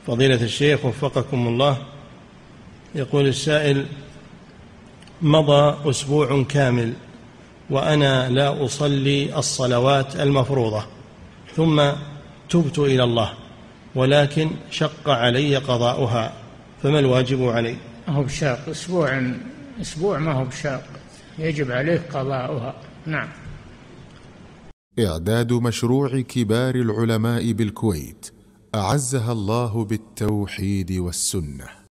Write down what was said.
فضيلة الشيخ وفقكم الله، يقول السائل: مضى أسبوع كامل وأنا لا أصلي الصلوات المفروضة، ثم تبت إلى الله، ولكن شق علي قضاؤها، فما الواجب علي؟ ما هو بشاق، أسبوع ما هو بشاق، يجب عليه قضاؤها. نعم. إعداد مشروع كبار العلماء بالكويت أعزها الله بالتوحيد والسنة.